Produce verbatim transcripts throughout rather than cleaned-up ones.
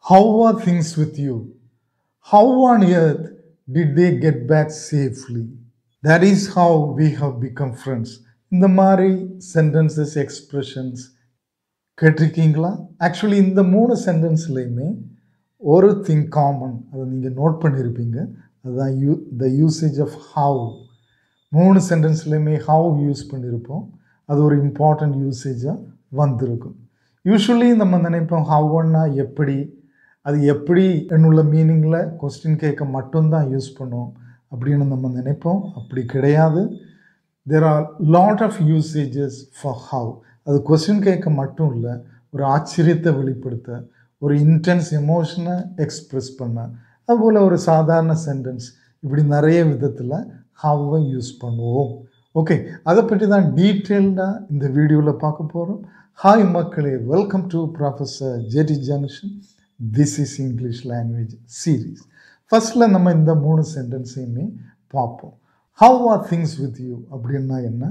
How are things with you? How on earth did they get back safely? That is how we have become friends. இந்த மாதிரி sentences expressions கேட்டிருக்கீங்களா? Actually இந்த மூணு சென்டென்ஸ்லையுமே ஒரு thing common, அதை நீங்கள் note பண்ணியிருப்பீங்க. அதுதான் you the usage of how. மூணு சென்டென்ஸ்லையுமே ஹவ் யூஸ் பண்ணியிருப்போம். அது ஒரு இம்பார்ட்டண்ட் யூசேஜாக வந்திருக்கும். யூஸ்வலி நம்ம நினைப்போம் ஹவ்னா எப்படி, அது எப்படி என்னுள்ள மீனிங்கில் கொஸ்டின் கேட்க மட்டும்தான் யூஸ் பண்ணுவோம் அப்படின்னு நம்ம நினைப்போம். அப்படி கிடையாது. There are lot of usages for how. அது கொஸ்டின் கேட்க மட்டும் இல்லை, ஒரு ஆச்சரியத்தை வெளிப்படுத்த, ஒரு இன்டென்ஸ் எமோஷனை எக்ஸ்ப்ரெஸ் பண்ண, அதுபோல் ஒரு சாதாரண சென்டென்ஸ், இப்படி நிறைய விதத்தில் ஹவ்வை யூஸ் பண்ணுவோம். ஓகே, அதை பற்றி தான் டீட்டெயில்டாக இந்த வீடியோவில் பார்க்க போகிறோம். ஹாய் மக்களே, welcome to professor JD junction. This is English language series. ஃபஸ்ட்டில் நம்ம இந்த மூணு சென்டென்ஸையுமே பார்ப்போம். How are things with you அப்படின்னா என்ன?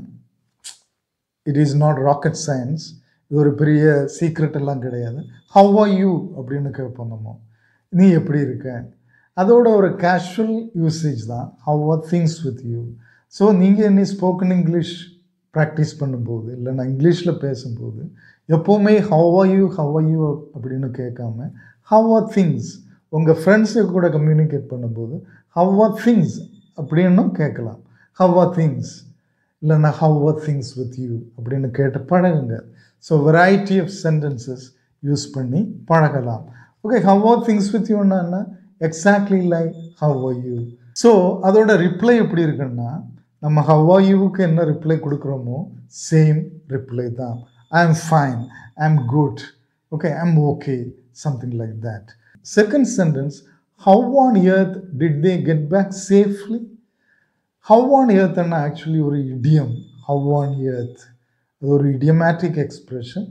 It is not rocket science. இது ஒரு பெரிய சீக்ரெட் எல்லாம் கிடையாது. ஹவ் ஆர் யூ அப்படின்னு கேட்போம் நம்ம. நீ எப்படி இருக்க? அதோட ஒரு கேஷுவல் யூசேஜ் தான் how are things with you. So நீங்கள் என்ன ஸ்போக்கன் இங்கிலீஷ் ப்ராக்டிஸ் பண்ணும்போது, இல்லைன்னா இங்கிலீஷில் பேசும்போது எப்போவுமே how are you how are you அப்படின்னு கேட்காம ஹவ் ஆர் திங்ஸ், உங்கள் ஃப்ரெண்ட்ஸுக்கு கூட கம்யூனிகேட் பண்ணும்போது ஹவ் ஆர் திங்ஸ் அப்படின்னும் கேட்கலாம். ஹவ் ஆர் திங்ஸ் இல்லைன்னா how are things with you அப்படின்னு கேட்டு பழகுங்க. So variety of sentences use பண்ணி பழகலாம். Okay, how are things with யூன்னா என்ன? Exactly like how are you. So அதோட ரிப்ளை எப்படி இருக்குன்னா, நம்ம ஹவ் ஆர் யூவுக்கு என்ன ரிப்ளை கொடுக்குறோமோ சேம் ரிப்ளை தான். I am fine, I am good, okay, I am okay, something like that. Second sentence, how on earth did they get back safely. How on எர்த்னா actually ஒரு idiom. Have on earth அது ஒரு idiomatic expression.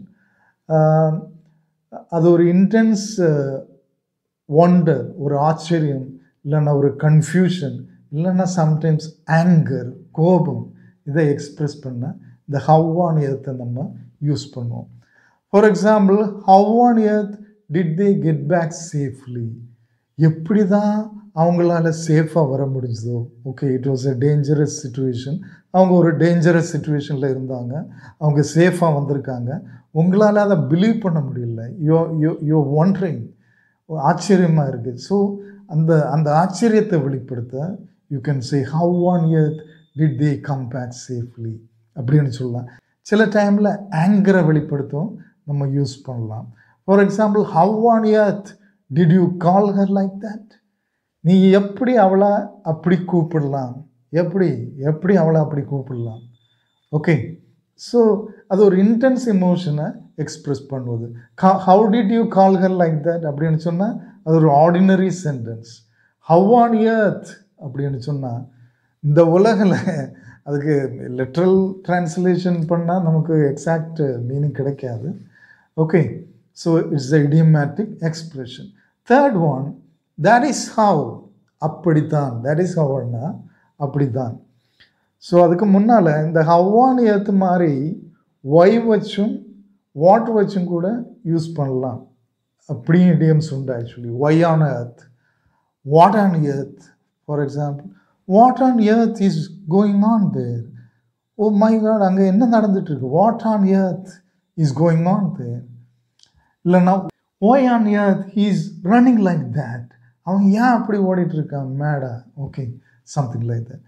அது ஒரு intense wonder, ஒரு ஆச்சரியம், இல்லைன்னா ஒரு கன்ஃபியூஷன், இல்லைன்னா சம்டைம்ஸ் ஆங்கர், கோபம், இதை எக்ஸ்ப்ரெஸ் பண்ண இந்த ஹவ் ஆன் எர்த்தை நம்ம யூஸ் பண்ணுவோம். For example, how on earth did they get back safely. எப்படி தான் அவங்களால சேஃபாக வர முடிஞ்சதோ. Okay, it was a dangerous situation. அவங்க ஒரு டேஞ்சரஸ் சுச்சுவேஷனில் இருந்தாங்க, அவங்க சேஃபாக வந்திருக்காங்க. உங்களால் அதை பிலீவ் பண்ண முடியல. யோ யோ யோ ஒன்றிங், ஆச்சரியமாக இருக்குது. ஸோ அந்த அந்த ஆச்சரியத்தை வெளிப்படுத்த you can say how on earth did they come back safely அப்படின்னு சொல்லலாம். சில டைமில் ஆங்கரை வெளிப்படுத்தும் நம்ம யூஸ் பண்ணலாம். For example, how on earth did you call her like that. நீ எப்படி அவளை அப்படி கூப்பிடலாம்? எப்படி எப்படி அவளை அப்படி கூப்பிடலாம்? ஓகே, ஸோ அது ஒரு இன்டென்ஸ் எமோஷனை எக்ஸ்ப்ரெஸ் பண்ணுவது. How did you call her like that அப்படின்னு சொன்னால் அது ஒரு ordinary sentence. How on earth அப்படின்னு சொன்னால் இந்த உலகில் அதுக்கு லிட்ரல் டிரான்ஸ்லேஷன் பண்ணால் நமக்கு எக்ஸாக்ட் மீனிங் கிடைக்காது. Okay, so it's a idiomatic expression. Third one, that is how, அப்படித்தான். தட் இஸ் ஹவ்னா அப்படித்தான். ஸோ அதுக்கு முன்னால் இந்த ஹவ் ஆன் எர்த் மாதிரி ஒய் வச்சும் வாட் வச்சும் கூட யூஸ் பண்ணலாம். அப்படியும் இடியம்ஸ் உண்டு actually. Why on earth, what on earth. For example, what on earth is going on there. Oh my god, அங்கே என்ன நடந்துட்டுருக்கு? What on earth is going on there. இல்லைன்னா why on earth he is running like that. அவன் ஏன் அப்படி ஓடிட்டுருக்கான் மேடா? Okay, something like that.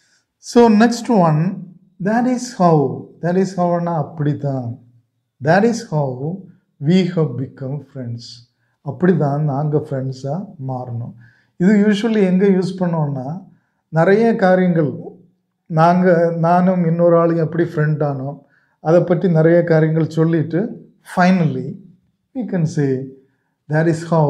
So next one, that is how. That is ஹவ்னா அப்படி தான். That is how we have become friends. அப்படி தான் நாங்கள் ஃப்ரெண்ட்ஸாக மாறணும். இது யூஸ்வலி எங்கே யூஸ் பண்ணோன்னா, நிறைய காரியங்கள் நாங்கள் நானும் இன்னொரு ஆளும் எப்படி ஃப்ரெண்ட் ஆனோம் அதை பற்றி நிறைய காரியங்கள் சொல்லிவிட்டு finally we can say that is how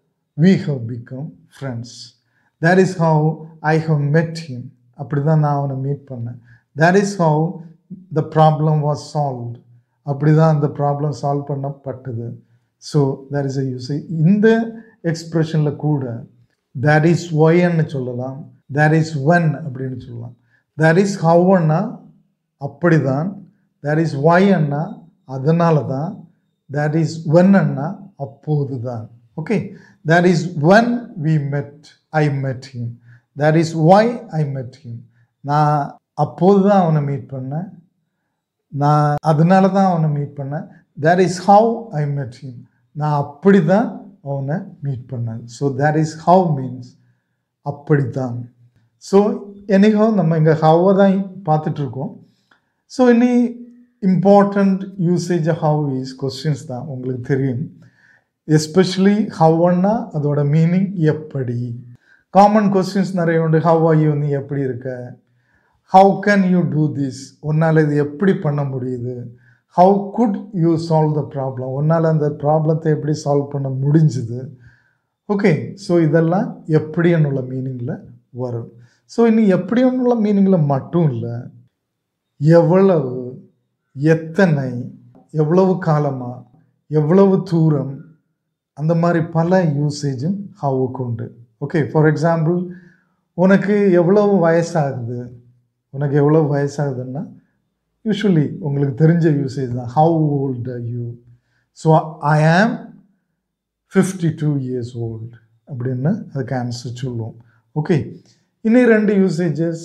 we have become friends. That is how I have met him. அப்படி தான் நான் அவனை மீட் பண்ணேன். That is how the problem was solved. அப்படி தான் அந்த ப்ராப்ளம் சால்வ் பண்ணப்பட்டது. So that is a usage. இந்த எக்ஸ்ப்ரெஷனில் கூட that is whyன்னு சொல்லலாம், that is when அப்படின்னு சொல்லலாம். that is howன்னா அப்படி தான், that is whyன்னா அதனால தான், that is when அண்ணா அப்போது தான். Okay, that is when we met, I met him. That is why I met him. நான் அப்போது தான் அவனை மீட் பண்ணேன், நான் அதனால தான் அவனை மீட் பண்ணேன். That is how I met him. நான் அப்படி தான் அவனை மீட் பண்ணேன். So that is how means அப்படி தான். ஸோ எனிஹோ நம்ம இங்கே ஹவ்வை தான் பார்த்துட்ருக்கோம். ஸோ இனி important usage how is questions தான் உங்களுக்கு தெரியும். எஸ்பெஷலி ஹவ்னா அதோட மீனிங் எப்படி. காமன் கொஸ்டின்ஸ் நிறைய உண்டு. ஹவ் ஆர் யூ, நீ எப்படி இருக்க? How can you do this, உன்னால் இது எப்படி பண்ண முடியுது? How could you solve the problem, உன்னால் அந்த ப்ராப்ளத்தை எப்படி சால்வ் பண்ண முடிஞ்சுது? ஓகே, ஸோ இதெல்லாம் எப்படி என்னுள்ள மீனிங்கில் வரும். ஸோ இனி எப்படி என்னுள்ள மீனிங்கில் மட்டும் இல்லை, எவ்வளவு, எத்தனை, எவ்வளவு காலமாக, எவ்வளவு தூரம், அந்த மாதிரி பல யூசேஜும் ஹவுக்கு உண்டு. ஓகே, ஃபார் எக்ஸாம்பிள், உனக்கு எவ்வளவு வயசாகுது, உனக்கு எவ்வளவு வயசாகுதுன்னா யூஸ்வலி உங்களுக்கு தெரிஞ்ச யூசேஜ் தான். How old are you? So I am fifty two years old அப்படின்னு அதுக்கு ஆன்சர் சொல்லுவோம். ஓகே, இனி ரெண்டு யூசேஜஸ்,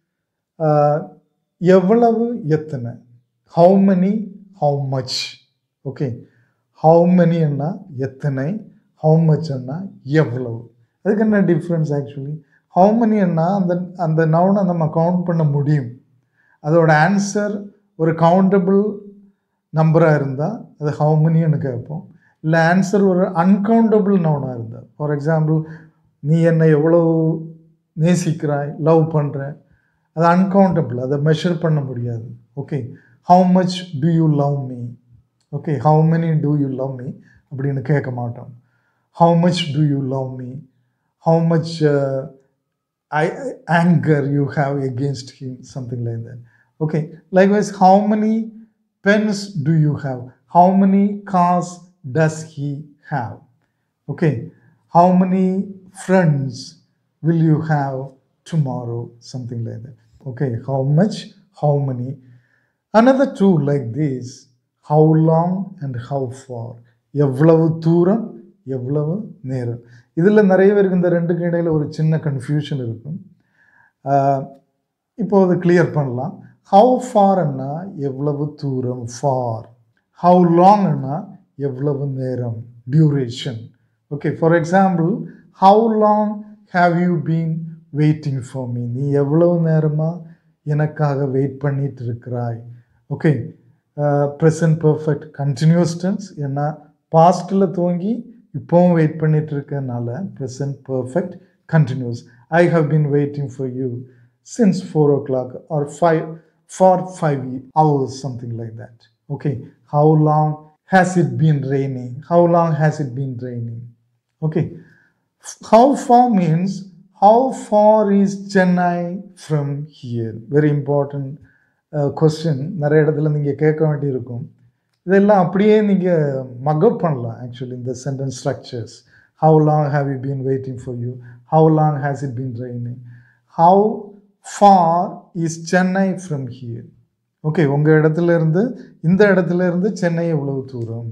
எவ்வளவு, எத்தனை. How many, how much. Okay, how மெனின்னா எத்தனை, ஹவு மச்ன்னா எவ்வளவு. அதுக்கு என்ன டிஃப்ரென்ஸ் ஆக்சுவலி? ஹவு மெனின்னா அந்த அந்த நவுனை நம்ம கவுண்ட் பண்ண முடியும், அதோட ஆன்சர் ஒரு கவுண்டபிள் நம்பராக இருந்தால் அது ஹவு மெனின்னு கேட்போம். இல்லை ஆன்சர் ஒரு அன்கவுண்டபிள் நவுனாக இருந்தால், ஃபார் எக்ஸாம்பிள், நீ என்னை எவ்வளோ நேசிக்கிறாய், லவ் பண்ணுற, அது அன்கவுண்டபிள், அதை மெஷர் பண்ண முடியாது. Okay, how much do you love me. Okay, how many do you love me அப்படின்னு கேட்க மாட்டோம். How much do you love me, how much I, anger you have against him, something like that. Okay, likewise, how many pens do you have? How many cars does he have? Okay, how many friends will you have tomorrow, something like that. Okay, how much, how many. Another two like this, how long and how far. எவ்வளவு தூரம், எவ்வளவு நேரம். இதில் நிறைய பேருக்கு இந்த ரெண்டுக்கு இடையில் ஒரு சின்ன கன்ஃபியூஷன் இருக்கும். இப்போ அது கிளியர் பண்ணலாம். ஹவு ஃபார்ன்னா எவ்வளவு தூரம், ஃபார். ஹவு லாங்னா எவ்வளவு நேரம், duration. Okay, for example, how long have you been waiting for me, நீ எவ்வளவு நேரமாக எனக்காக வெயிட் பண்ணிட்டு இருக்கிறாய். Okay, present perfect continuous tense, ஏன்னா பாஸ்டில் துவங்கி இப்போவும் வெயிட் பண்ணிட்டு இருக்கனால present perfect continuous. I have been waiting for you since four o'clock or five for five hours, something like that. Okay, how long has it been raining, how long has it been raining. Okay, how for means how far is Chennai from here. Very important question, நிறைய இடத்துல நீங்கள் கேட்க வேண்டியிருக்கும். இதெல்லாம் அப்படியே நீங்கள் mug up பண்ணலாம் actually இந்த sentence structures. How long have you been waiting for you, how long has it been raining, how far is Chennai from here. Okay, உங்கள் இடத்துல இருந்து இந்த இடத்துல இருந்து சென்னை எவ்வளவு தூரம்.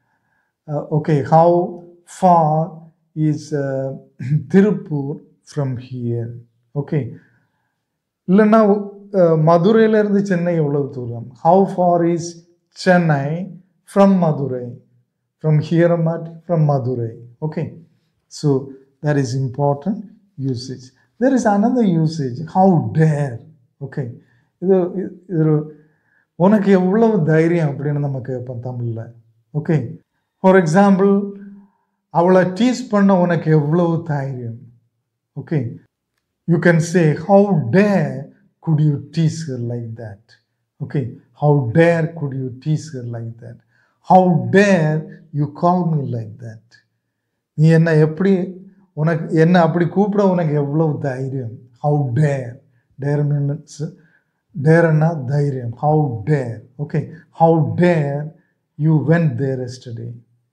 Okay, how far is Tiruppur from here. Okay, இல்லைன்னா மதுரையிலேருந்து சென்னை எவ்வளவு தூரம். How far is Chennai from Madurai, from here from Madurai. Okay, so that is important usage. There is another usage, how dare. Okay, இது இது உனக்கு எவ்வளவு தைரியம் அப்படின்னு நம்ம கேட்போம் தமிழில். ஓகே, ஃபார் எக்ஸாம்பிள், அவளை டீஸ் பண்ண உனக்கு எவ்வளவு தைரியம். Okay, you can say how dare could you tease her like that. Okay, how dare could you tease her like that? How dare you call me like that? நீ என்ன எப்படி, உனக்கு என்ன அப்படி கூப்பிட உனக்கு எவ்வளவு தைரியம். How dare, dare means dareன்னா தைரியம். How dare. Okay, how dare you went there yesterday.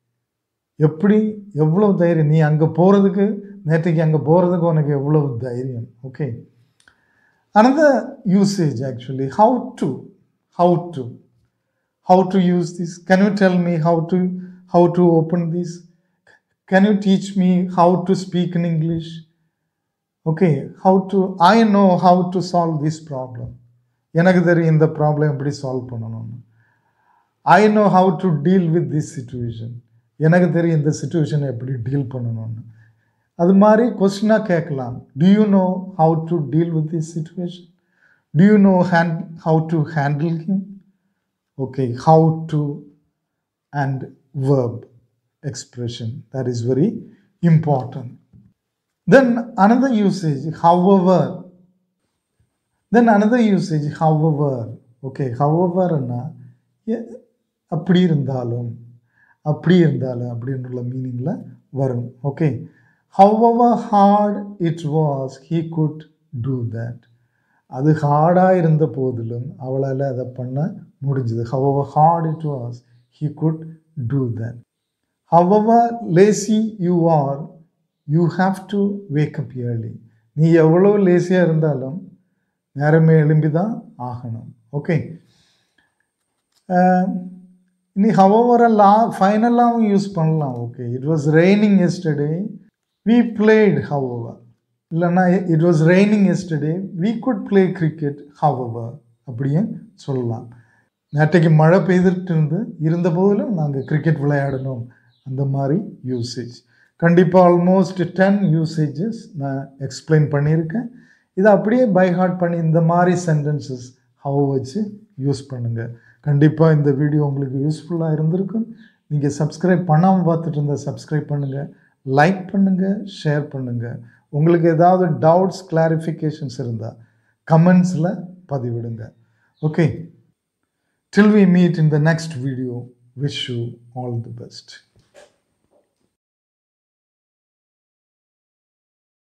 எப்படி, எவ்வளவு தைரியம், நீ அங்கே போகிறதுக்கு, நேற்றுக்கு அங்கே போகிறதுக்கு உனக்கு எவ்வளவு தைரியம். Okay, another usage actually, how to. How to, how to use this? Can you tell me how to how to open this? Can you teach me how to speak in English? Okay, how to, I know how to solve this problem. எனக்கு தெரியும் இந்த problem எப்படி solve பண்ணணும்னு. I know how to deal with this situation. எனக்கு தெரியும் இந்த சிச்சுவேஷனை எப்படி deal பண்ணணும்னு. அது மாதிரி கொஸ்டினாக கேட்கலாம். Do you know how to deal with this situation? Do you know hand, how to handle him? Okay, how to and verb expression. That is very important. Then another usage, however. Then another usage, however. Okay, however na அப்படி இருந்தாலும் அப்படி இருந்தாலும் அப்படின்ற மீனிங்கில் வரும். Okay, however hard it was, he could do that. அது ஹார்டாக இருந்த போதிலும் அவளால் அதை பண்ண முடிஞ்சது. However hard it was, he could do that. However lazy you are, you have to wake up early. நீ எவ்வளோ லேசியாக இருந்தாலும் நேரமே எழும்பி தான் ஆகணும். ஓகே, நீ however லா ஃபைனலாகவும் யூஸ் பண்ணலாம். Okay, it was raining yesterday, we played however. இல்லைன்னா it was raining yesterday, we could play cricket however அப்படியும் சொல்லலாம். நேற்றைக்கு மழை பெய்துட்டு இருந்து இருந்த போதிலும் நாங்கள் கிரிக்கெட் விளையாடணும், அந்த மாதிரி யூசேஜ். கண்டிப்பாக ஆல்மோஸ்ட் டென் யூசேஜஸ் நான் எக்ஸ்பிளைன் பண்ணியிருக்கேன். இதை அப்படியே பை ஹார்ட் பண்ணி இந்த மாதிரி சென்டென்சஸ் ஹவ் வச்சு யூஸ் பண்ணுங்கள். கண்டிப்பாக இந்த வீடியோ உங்களுக்கு யூஸ்ஃபுல்லாக இருந்திருக்கும். நீங்கள் சப்ஸ்கிரைப் பண்ணாமல் பார்த்துட்டு இருந்தால் சப்ஸ்கிரைப் பண்ணுங்கள், லைக் பண்ணுங்கள், ஷேர் பண்ணுங்கள். உங்களுக்கு ஏதாவது டவுட்ஸ், கிளாரிஃபிகேஷன்ஸ் இருந்தால் கமெண்ட்ஸில் பதிவிடுங்க. Okay, till we meet in the next video, wish you all the best.